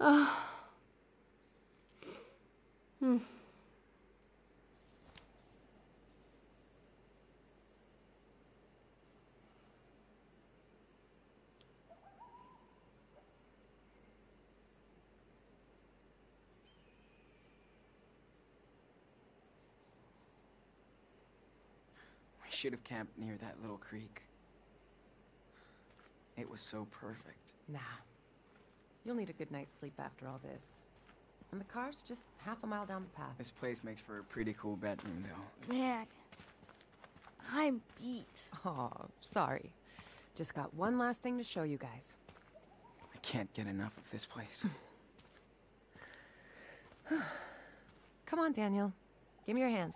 We should have camped near that little creek. It was so perfect. Nah. You'll need a good night's sleep after all this. And the car's just half a mile down the path. This place makes for a pretty cool bedroom, though. Man, I'm beat. Oh, sorry. Just got one last thing to show you guys. I can't get enough of this place. Come on, Daniel. Give me your hand.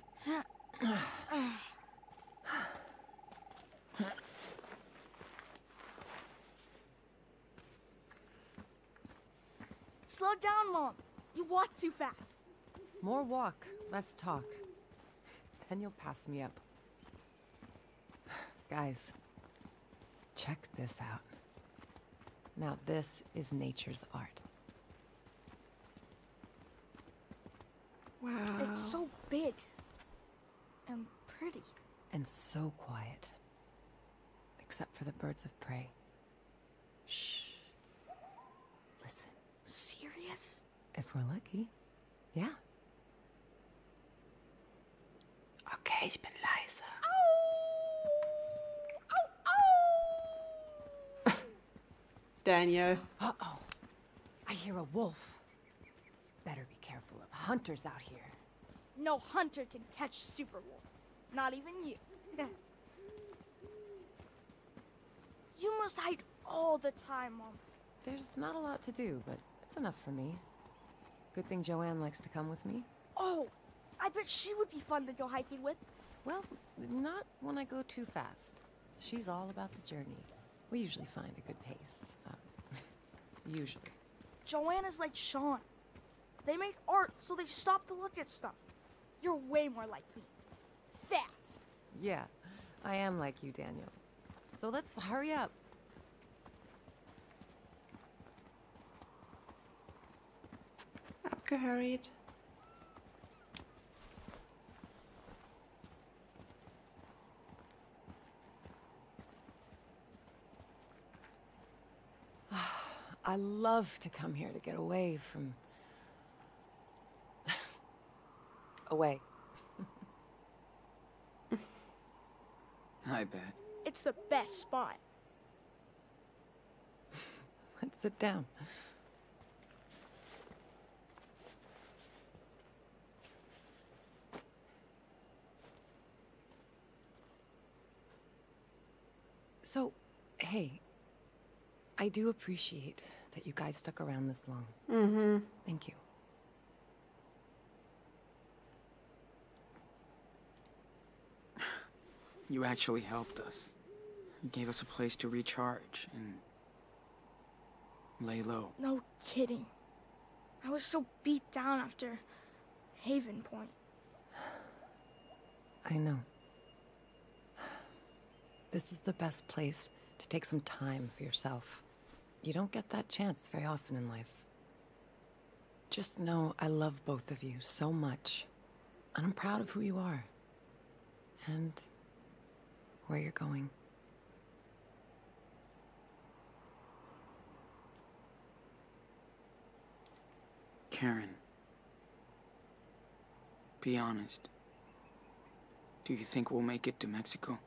Slow down, Mom. You walk too fast. More walk, less talk. Then you'll pass me up. Guys, check this out. Now this is nature's art. Wow. It's so big. And pretty. And so quiet. Except for the birds of prey. Shh. Listen. Serious? If we're lucky, yeah. Okay, ich bin leise. Daniel. Uh-oh. I hear a wolf. Better be careful of hunters out here. No hunter can catch Super Wolf. Not even you. You must hide all the time, Mom. There's not a lot to do, but it's enough for me. Good thing Joanne likes to come with me. Oh, I bet she would be fun to go hiking with. Well, not when I go too fast. She's all about the journey. We usually find a good pace. Usually. Joanne is like Sean. They make art, so they stop to look at stuff. You're way more like me. Fast. Yeah, I am like you, Daniel. So let's hurry up. Abgehurried. I love to come here to get away from... away. I bet. It's the best spot. Let's sit down. So, hey, I do appreciate that you guys stuck around this long. Mm-hmm. Thank you. You actually helped us. You gave us a place to recharge and lay low. No kidding. I was so beat down after Haven Point. I know. This is the best place to take some time for yourself. You don't get that chance very often in life. Just know I love both of you so much. And I'm proud of who you are. And where you're going. Karen, be honest. Do you think we'll make it to Mexico?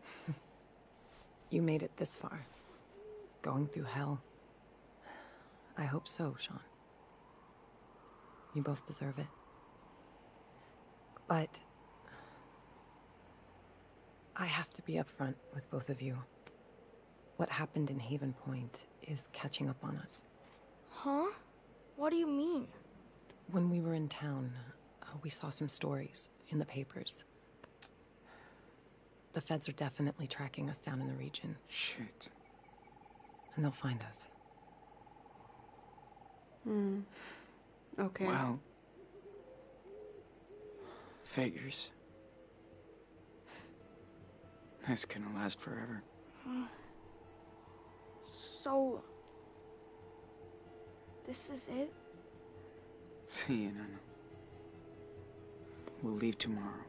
You made it this far. Going through hell. I hope so, Sean. You both deserve it. But I have to be upfront with both of you. What happened in Haven Point is catching up on us. Huh? What do you mean? When we were in town, we saw some stories in the papers. The feds are definitely tracking us down in the region. Shit. And they'll find us. Okay. Well, figures. This couldn't last forever. So... This is it? See you, Nana. We'll leave tomorrow.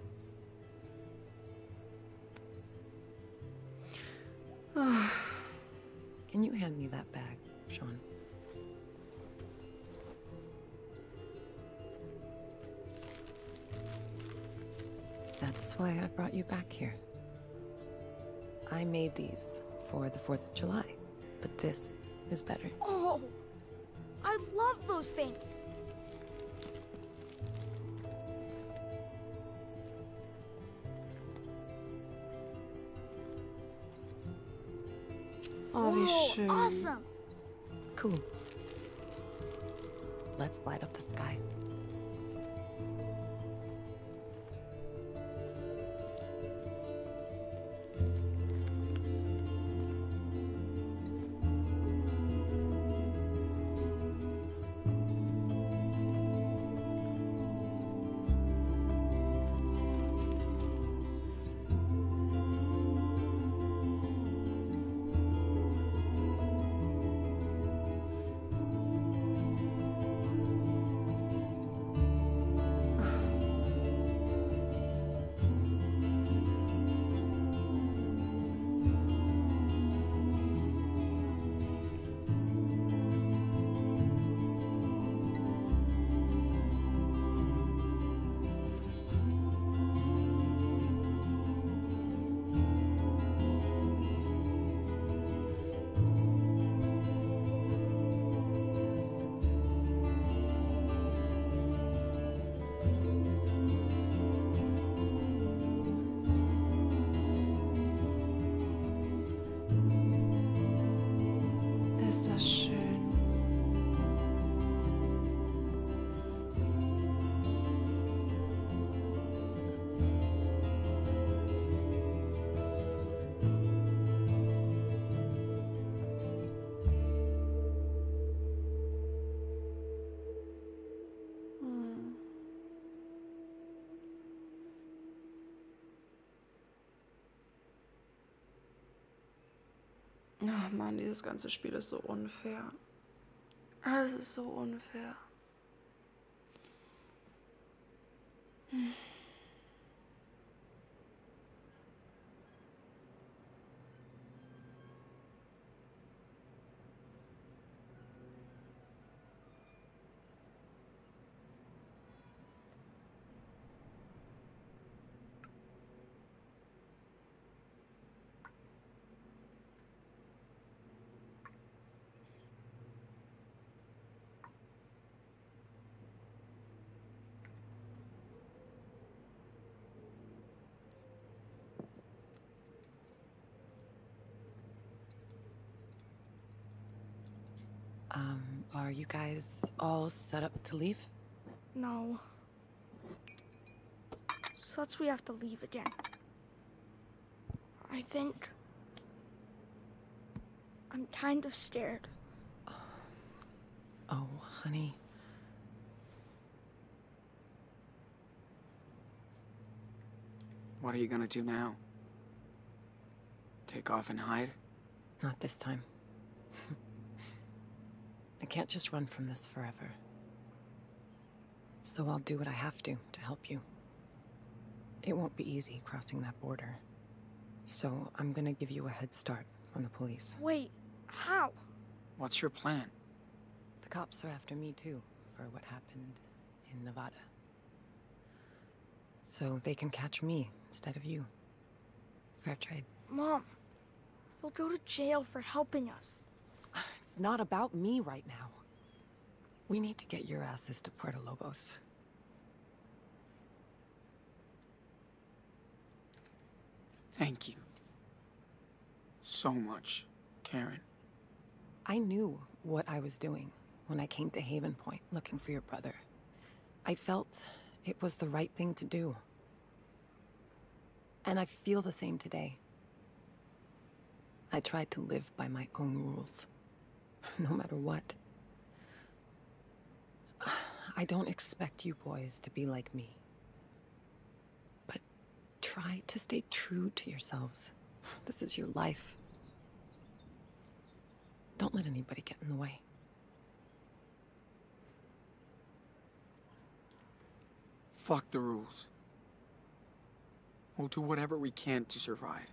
Can you hand me that bag, Sean? That's why I brought you back here. I made these for the 4th of July, but this is better. Oh, I love those things. Oh, wie Whoa, schön. awesome. Cool. Let's light up the sky. Ist das schön. Ach Mann, dieses ganze Spiel ist so unfair. Es ist so unfair. Are you guys all set up to leave? No. Such we have to leave again. I think I'm kind of scared. Oh, honey. What are you gonna do now? Take off and hide? Not this time. I can't just run from this forever. So I'll do what I have to help you. It won't be easy crossing that border. So I'm gonna give you a head start from the police. Wait, how? What's your plan? The cops are after me too, for what happened in Nevada. So they can catch me instead of you. Fair trade. Mom, you'll go to jail for helping us. It's not about me right now. We need to get your asses to Puerto Lobos. Thank you. So much, Karen. I knew what I was doing when I came to Haven Point looking for your brother. I felt it was the right thing to do. And I feel the same today. I tried to live by my own rules, no matter what. I don't expect you boys to be like me. But try to stay true to yourselves. This is your life. Don't let anybody get in the way. Fuck the rules. We'll do whatever we can to survive.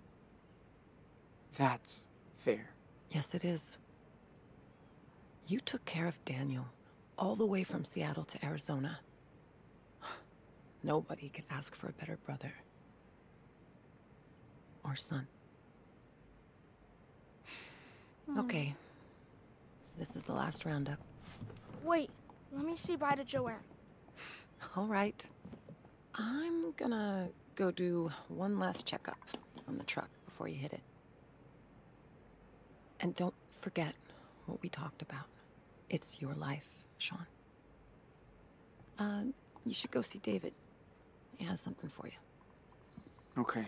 That's fair. Yes, it is. You took care of Daniel all the way from Seattle to Arizona. Nobody could ask for a better brother. Or son. Okay. This is the last roundup. Wait, let me say bye to Joanne. All right. I'm gonna go do one last checkup on the truck before you hit it. And don't forget what we talked about. It's your life, Sean. You should go see David. He has something for you. Okay.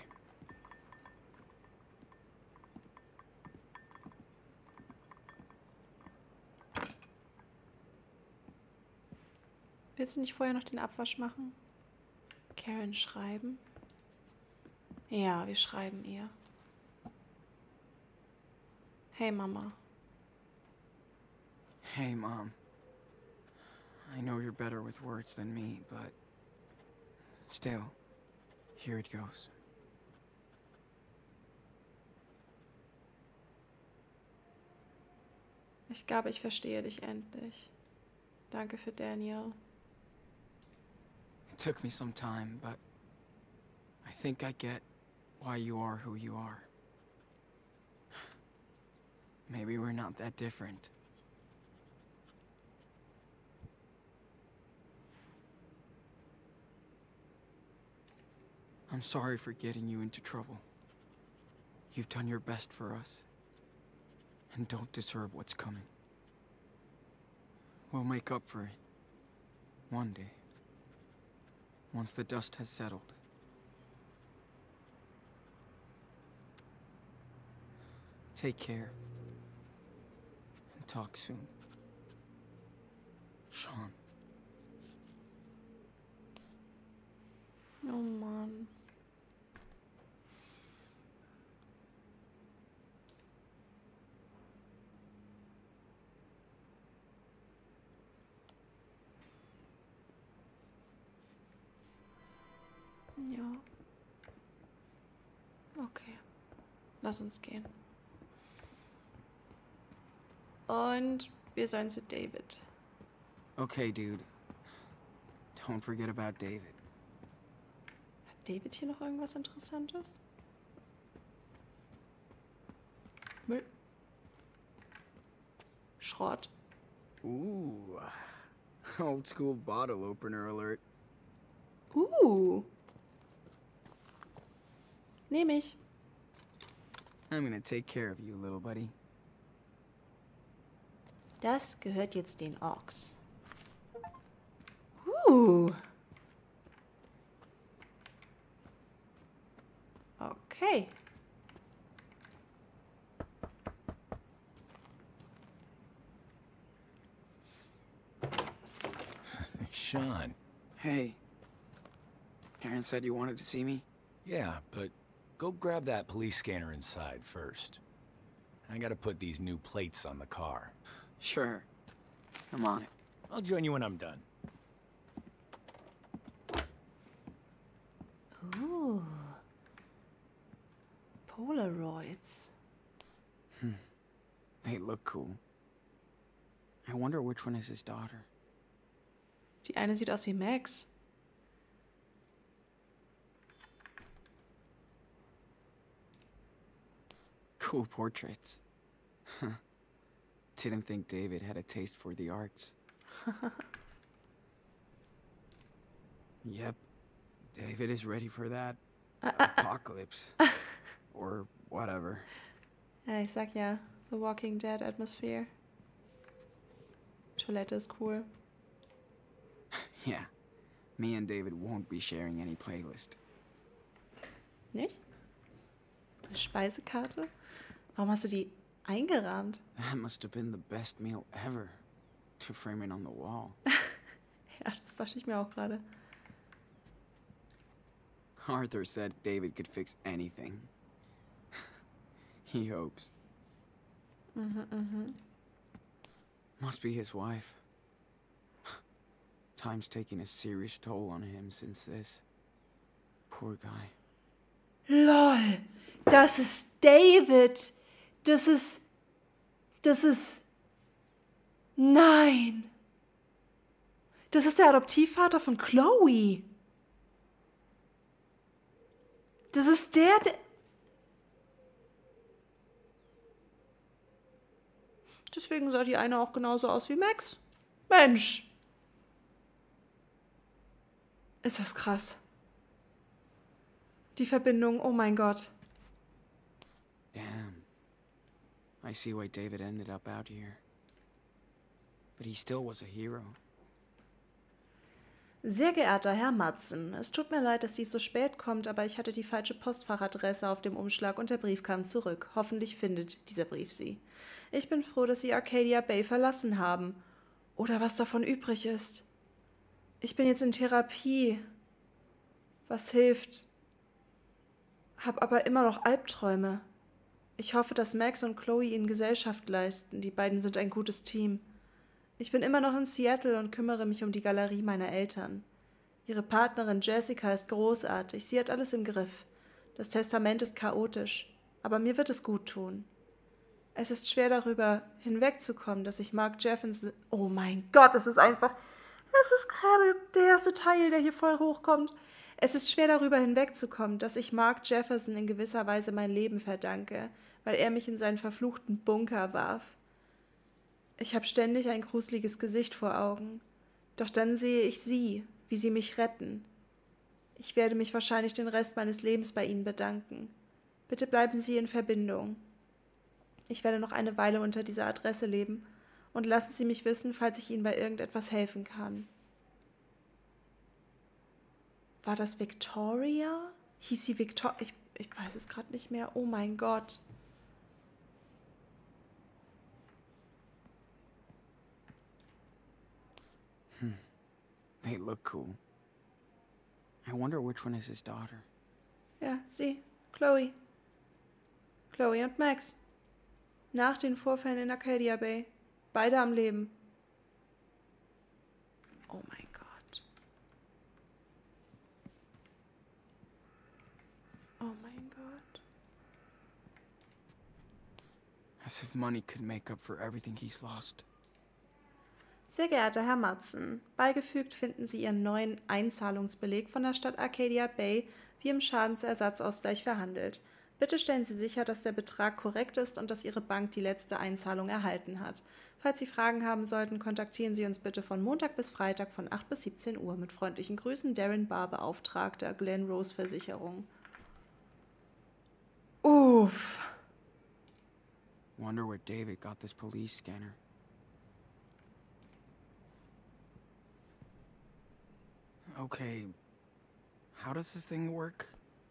Willst du nicht vorher noch den Abwasch machen? Karen schreiben? Ja, wir schreiben ihr. Hey Mama. Hey, Mom. I know you're better with words than me, but still, here it goes. Ich glaube, ich verstehe dich endlich. Danke für Daniel. It took me some time, but I think I get why you are who you are. Maybe we're not that different. I'm sorry for getting you into trouble. You've done your best for us, and don't deserve what's coming. We'll make up for it. One day. Once the dust has settled. Take care. And talk soon. Sean. Oh Mann. Ja. Okay. Lass uns gehen. Und wir sollen zu David. Okay, dude. Don't forget about David. Hat David hier noch irgendwas Interessantes? Müll. Schrott. Ooh. Old school bottle opener alert. Nehm ich. I'm gonna take care of you, little buddy. Das gehört jetzt den Orks. Okay. Sean. Hey. Karen said you wanted to see me? Yeah, but go grab that police scanner inside first. I gotta put these new plates on the car. Sure. I'm on it. I'll join you when I'm done. Ooh. Polaroids. They look cool. I wonder which one is his daughter. Die eine sieht aus wie Max. Cool portraits. Didn't think David had a taste for the arts. Yep. David is ready for that apocalypse. Or whatever. Ja, ich sag ja, The Walking Dead Atmosphere. Toilette ist cool. Yeah. Me and David won't be sharing any playlist. Nicht? Eine Speisekarte? Warum hast du die eingerahmt? That must have been the best meal ever. To frame it on the wall. Ja, das dachte ich mir auch gerade. Arthur said David could fix anything. He hopes. Must be his wife. Time's taking a serious toll on him since this. Poor guy. LOL, das ist David. Das ist... Nein. Das ist der Adoptivvater von Chloe. Das ist der... Deswegen sah die eine auch genauso aus wie Max. Mensch. Ist das krass. Die Verbindung, oh mein Gott. Damn. I see why David ended up out here. But he still was a hero. Sehr geehrter Herr Madsen, es tut mir leid, dass dies so spät kommt, aber ich hatte die falsche Postfachadresse auf dem Umschlag und der Brief kam zurück. Hoffentlich findet dieser Brief Sie. Ich bin froh, dass Sie Arcadia Bay verlassen haben. Oder was davon übrig ist. Ich bin jetzt in Therapie. Was hilft? Hab aber immer noch Albträume. Ich hoffe, dass Max und Chloe Ihnen Gesellschaft leisten. Die beiden sind ein gutes Team. Ich bin immer noch in Seattle und kümmere mich um die Galerie meiner Eltern. Ihre Partnerin Jessica ist großartig. Sie hat alles im Griff. Das Testament ist chaotisch, aber mir wird es gut tun. Es ist schwer darüber hinwegzukommen, dass ich Mark Jefferson... Oh mein Gott, es ist einfach... Es ist gerade der erste Teil, der hier voll hochkommt. Es ist schwer darüber hinwegzukommen, dass ich Mark Jefferson in gewisser Weise mein Leben verdanke, weil er mich in seinen verfluchten Bunker warf. Ich habe ständig ein gruseliges Gesicht vor Augen. Doch dann sehe ich sie, wie sie mich retten. Ich werde mich wahrscheinlich den Rest meines Lebens bei Ihnen bedanken. Bitte bleiben Sie in Verbindung. Ich werde noch eine Weile unter dieser Adresse leben und lassen Sie mich wissen, falls ich Ihnen bei irgendetwas helfen kann. War das Victoria? Hieß sie Victoria? Ich weiß es gerade nicht mehr. Oh mein Gott. They look cool. I wonder which one is his daughter. Ja, sie, Chloe. Chloe und Max. Nach den Vorfällen in Arcadia Bay. Beide am Leben. Oh mein Gott. Oh mein Gott. As if money could make up for everything he's lost. Sehr geehrter Herr Madsen, beigefügt finden Sie Ihren neuen Einzahlungsbeleg von der Stadt Arcadia Bay, wie im Schadensersatzausgleich verhandelt. Bitte stellen Sie sicher, dass der Betrag korrekt ist und dass Ihre Bank die letzte Einzahlung erhalten hat. Falls Sie Fragen haben sollten, kontaktieren Sie uns bitte von Montag bis Freitag von 8 bis 17 Uhr. Mit freundlichen Grüßen, Darren Barr, Beauftragter, Glen Rose Versicherung. Uff. Wonder where David got this police scanner. Okay, how does this thing work?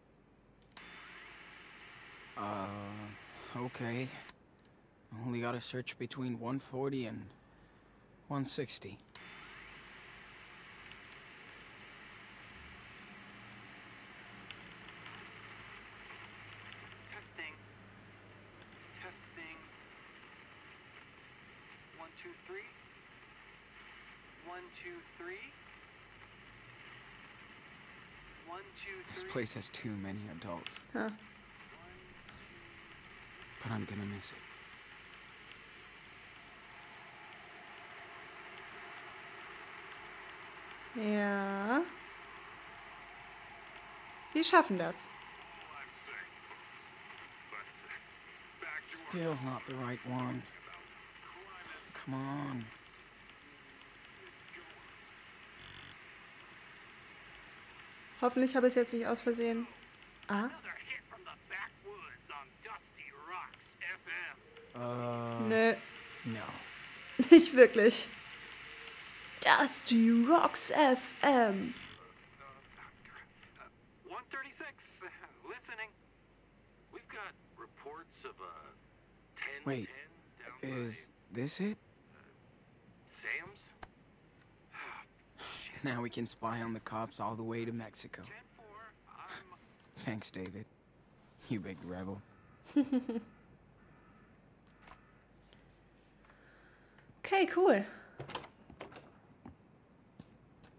Okay. Only gotta search between 140 and 160. Testing. Testing. 1, 2, 3. 1, 2, 3. 1, 2, 3. This place has too many adults, Ja. but I'm gonna miss it. Ja. Wir schaffen das. Still not the right one. Come on. Hoffentlich habe ich es jetzt nicht aus Versehen. Ah? Another hit from the backwoods on Dusty Rocks FM. Nö, No. nicht wirklich. Dusty Rocks FM. 136. Listening. We've got reports of a 10-10 Wait, down by is this it? Sam's. Now we can spy on the cops all the way to Mexico. 10-4. I'm Thanks, David. You big rebel. Okay, cool.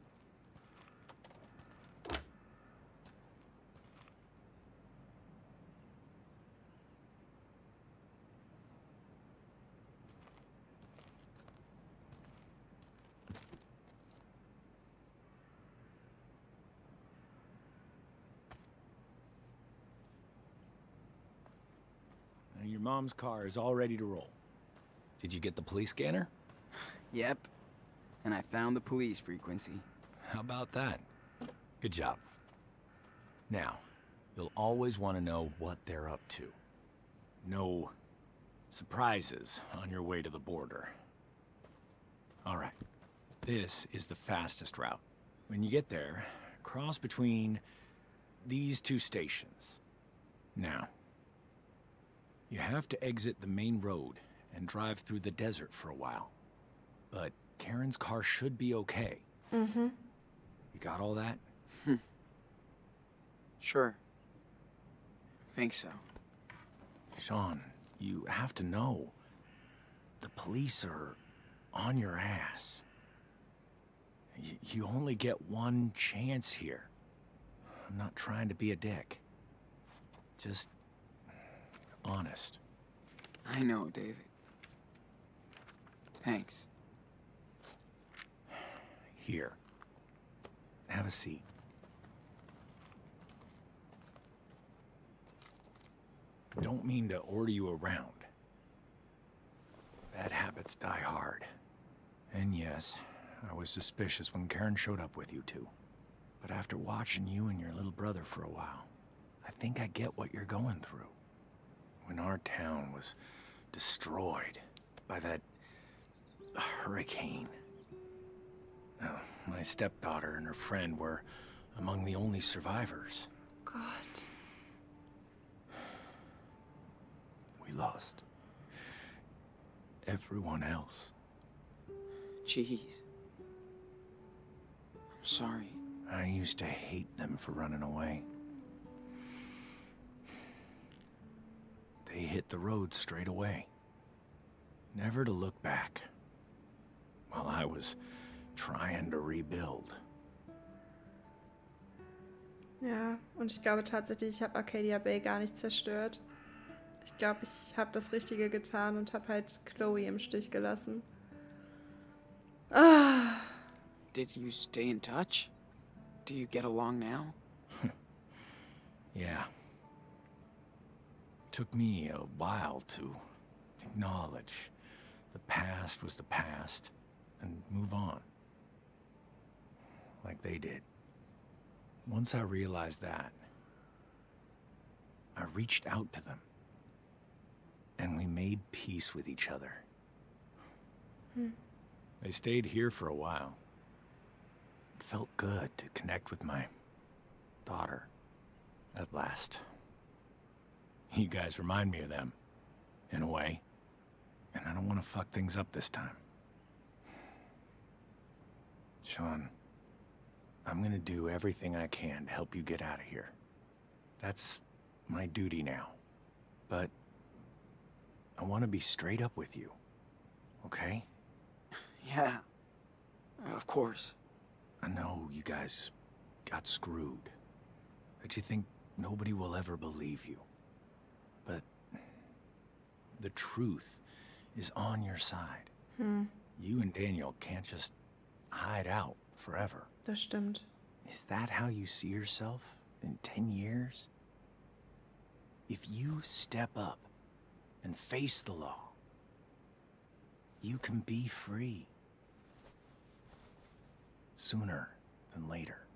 mom's car is all ready to roll. Did you get the police scanner? Yep. And I found the police frequency. How about that? Good job. Now, you'll always want to know what they're up to. No surprises on your way to the border. All right. This is the fastest route. When you get there, cross between these two stations. Now, you have to exit the main road and drive through the desert for a while. But Karen's car should be okay. Mhm. You got all that? Sure. Think so. Sean, you have to know. The police are on your ass. You only get one chance here. I'm not trying to be a dick. Just honest. I know, David. Thanks. Here. Have a seat. Don't mean to order you around. Bad habits die hard. And yes, I was suspicious when Karen showed up with you two. But after watching you and your little brother for a while, I think I get what you're going through. When our town was destroyed by that hurricane. Oh, my stepdaughter and her friend were among the only survivors. Gott. We lost everyone else. Jeez. I'm sorry. I used to hate them for running away. They hit the road straight away. Never to look back. While I was trying to rebuild. Ja, und ich glaube tatsächlich, ich habe Arcadia Bay gar nicht zerstört. Ich glaube, ich habe das Richtige getan und habe halt Chloe im Stich gelassen. Ah. Did you stay in touch? Do you get along now? Yeah. Took me a while to acknowledge the past was the past and move on. Like they did. Once I realized that, I reached out to them. And we made peace with each other. They stayed here for a while. It felt good to connect with my daughter at last. You guys remind me of them, in a way. And I don't want to fuck things up this time. Sean, I'm gonna do everything I can to help you get out of here. That's my duty now. But I want to be straight up with you, okay? Yeah. Of course. I know you guys got screwed. That you think nobody will ever believe you. But the truth is on your side. You and Daniel can't just hide out forever. Das stimmt. Is that how you see yourself in 10 years? If you step up and face the law, you can be free. Sooner than later.